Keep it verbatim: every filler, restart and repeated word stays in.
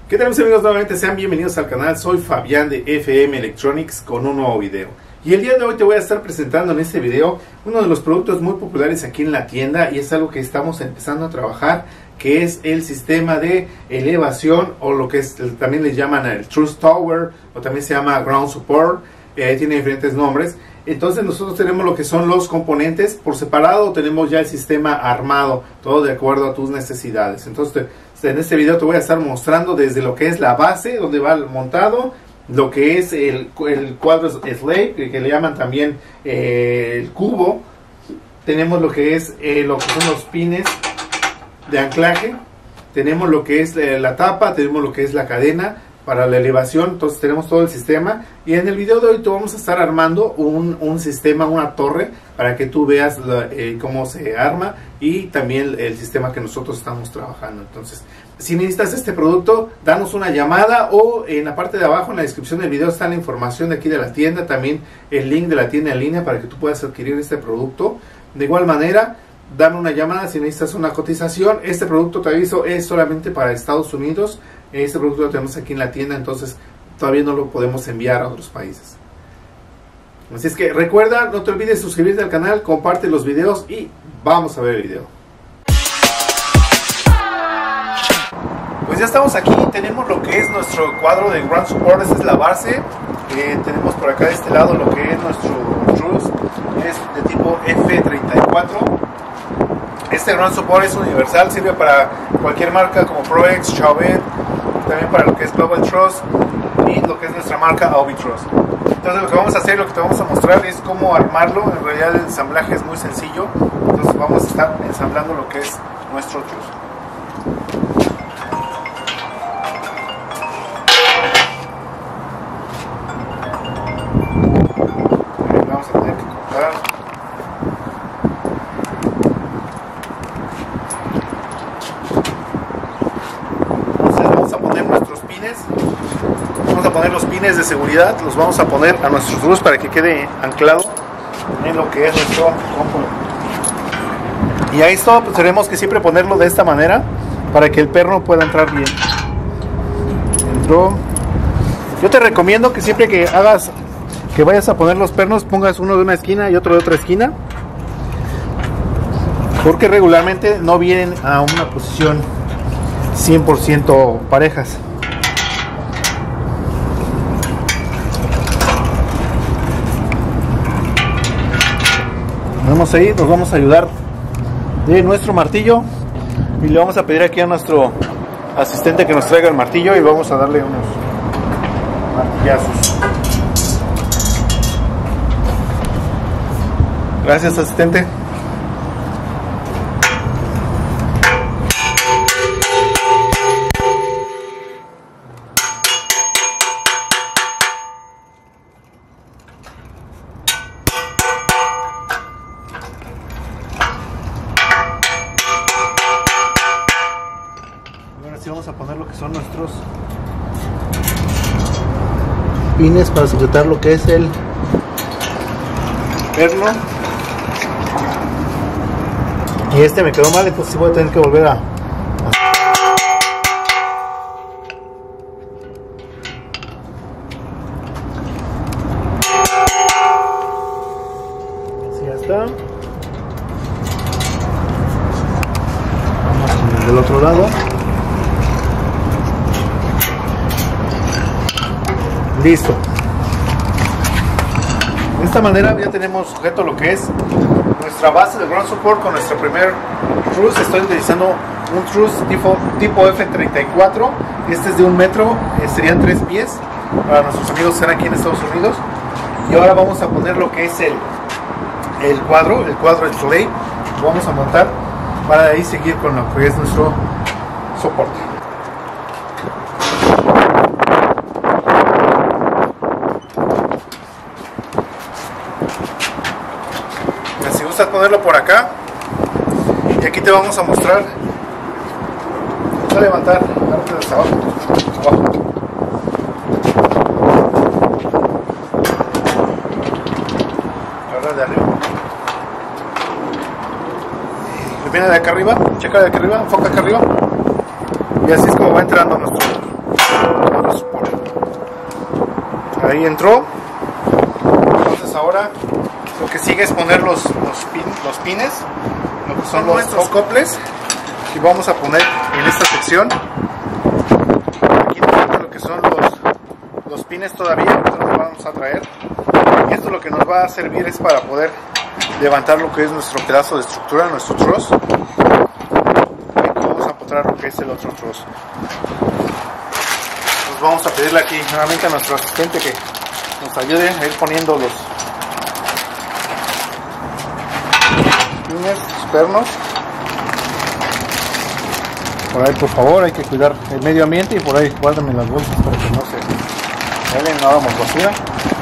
¿Qué tal mis amigos? Nuevamente sean bienvenidos al canal. Soy Fabián de F M Electronics con un nuevo video. Y el día de hoy te voy a estar presentando en este video uno de los productos muy populares aquí en la tienda, y es algo que estamos empezando a trabajar, que es el sistema de elevación, o lo que es, también le llaman el Truss Tower, o también se llama Ground Support. Eh, tiene diferentes nombres. Entonces nosotros tenemos lo que son los componentes por separado, tenemos ya el sistema armado, todo de acuerdo a tus necesidades. Entonces te, en este video te voy a estar mostrando desde lo que es la base, donde va montado, lo que es el, el cuadro slave, que, que le llaman también eh, el cubo. Tenemos lo que es eh, lo que son los pines de anclaje, tenemos lo que es eh, la tapa, tenemos lo que es la cadena para la elevación. Entonces tenemos todo el sistema, y en el video de hoy te vamos a estar armando un, un sistema, una torre, para que tú veas la, eh, cómo se arma, y también el, el sistema que nosotros estamos trabajando. Entonces, si necesitas este producto, danos una llamada, o en la parte de abajo en la descripción del video está la información de aquí de la tienda, también el link de la tienda en línea para que tú puedas adquirir este producto. De igual manera, dame una llamada si necesitas una cotización. Este producto, te aviso, es solamente para Estados Unidos. Este producto lo tenemos aquí en la tienda, entonces todavía no lo podemos enviar a otros países. Así es que recuerda, no te olvides suscribirte al canal, comparte los videos y vamos a ver el video. Pues ya estamos aquí, tenemos lo que es nuestro cuadro de Ground Support. Esta es la base. Eh, tenemos por acá de este lado lo que es nuestro truss, es de tipo F treinta y cuatro. Este Ground Support es universal, sirve para cualquier marca como ProX, Chauvet, también para lo que es Global Truss y lo que es nuestra marca Aobi Truss. Entonces lo que vamos a hacer, lo que te vamos a mostrar es cómo armarlo. En realidad el ensamblaje es muy sencillo, entonces vamos a estar ensamblando lo que es nuestro truss. Vamos a tener que cortar. Vamos a poner los pines de seguridad, los vamos a poner a nuestro truss para que quede anclado en lo que es nuestro componente. Y a esto pues tenemos que siempre ponerlo de esta manera para que el perno pueda entrar bien. Entró. Yo te recomiendo que siempre que hagas, que vayas a poner los pernos, pongas uno de una esquina y otro de otra esquina, porque regularmente no vienen a una posición cien por ciento parejas. Vamos a ir, nos vamos a ayudar de nuestro martillo, y le vamos a pedir aquí a nuestro asistente que nos traiga el martillo, y vamos a darle unos martillazos. Gracias, asistente. Vamos a poner lo que son nuestros pines para sujetar lo que es el perno. Y este me quedó mal, entonces voy a tener que volver a así. Ya está. Vamos con el del otro lado. Listo. De esta manera ya tenemos sujeto lo que es nuestra base de Ground Support con nuestro primer truss. Estoy utilizando un truss tipo, tipo F treinta y cuatro. Este es de un metro, eh, serían tres pies para nuestros amigos que están aquí en Estados Unidos. Y ahora vamos a poner lo que es el, el cuadro, el cuadro slave. Lo vamos a montar para de ahí seguir con lo que es nuestro soporte. Si gustas ponerlo por acá, y aquí te vamos a mostrar. Vamos a levantar la parte de hasta abajo, abajo. La de arriba. Viene de acá arriba, checa de acá arriba, enfoca acá arriba, y así es como va entrando nuestro ahí entró. Entonces ahora lo que sigue es poner los, los, pin, los pines, lo que son nuestros coples, y vamos a poner en esta sección. Aquí tenemos lo que son los, los pines todavía, nosotros los vamos a traer. Y esto lo que nos va a servir es para poder levantar lo que es nuestro pedazo de estructura, nuestro truss. Vamos a apoyar lo que es el otro truss. Pues vamos a pedirle aquí nuevamente a nuestro asistente que nos ayude a ir poniendo los pines, los pernos. Por ahí, por favor, hay que cuidar el medio ambiente, y por ahí guárdenme las bolsas para que no se salen, no hagamos basura.